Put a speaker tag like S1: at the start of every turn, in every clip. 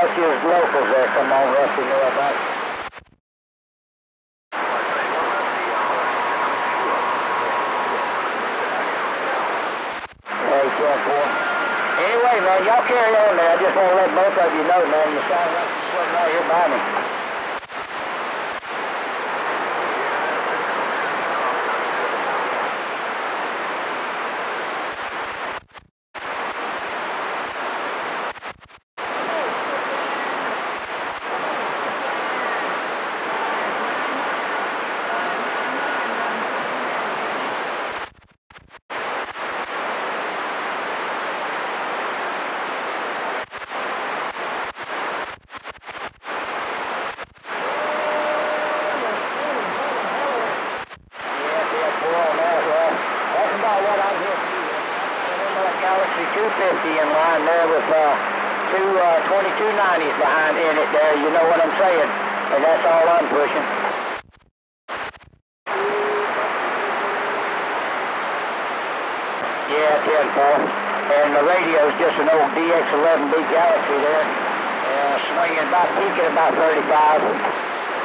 S1: thought you was locals there. Come on, Rusty Nail back. Hey, 10-4. Anyway, man, y'all carry on there. I just want to let both of you know, man, you sound like you're sitting right here by me. Galaxy 250 in line there with two 2290s behind in it there, you know what I'm saying? And that's all I'm pushing. Yeah, 10-4. And the radio's just an old DX11B Galaxy there, swinging about, peaking about 35.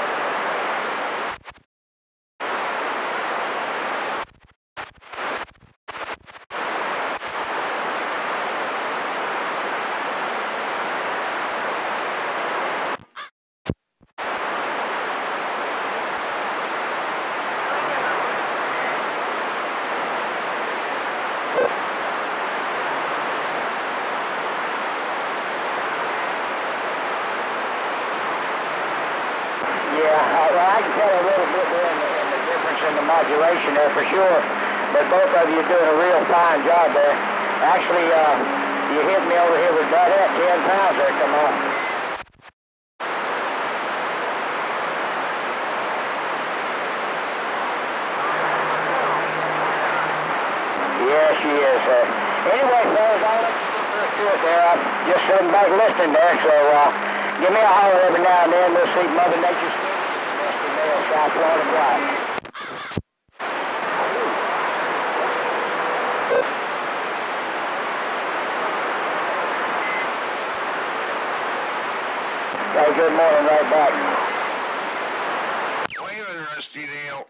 S1: I can tell a little bit there in the difference in the modulation there for sure. But both of you are doing a real fine job there. Actually, you hit me over here with that at 10 pounds there, come on. Yeah, she is. Anyway, fellas, I'll let you get to it there. I'm just sitting back listening there, so give me a holler every now and then. We'll see Mother Nature's South Florida Drive. Hey, good morning, right back.
S2: Waving, Rusty Nail.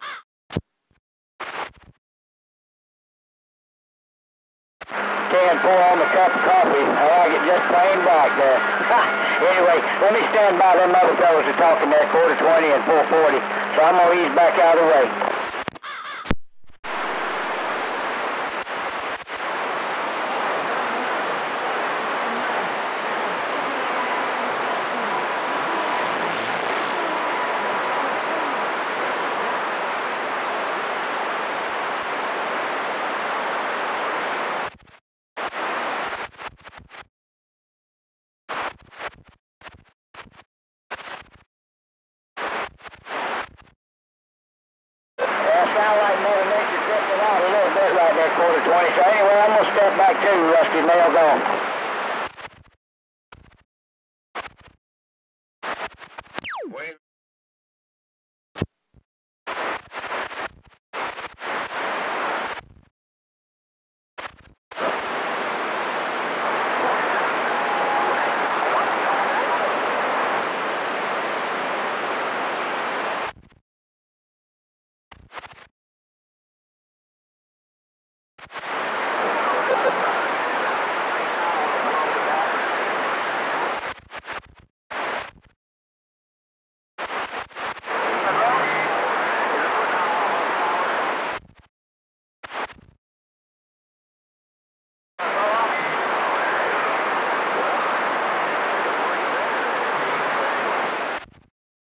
S1: 10-4 on the cup of coffee. I like it just plain black there. Anyway, let me stand by. Them other fellows are talking there, 420 and 440. So I'm going to ease back out of the way. Sound like Mother Nature tipped it out a little bit right there, 420. So anyway, I'm going to step back too, Rusty Nail. Gone.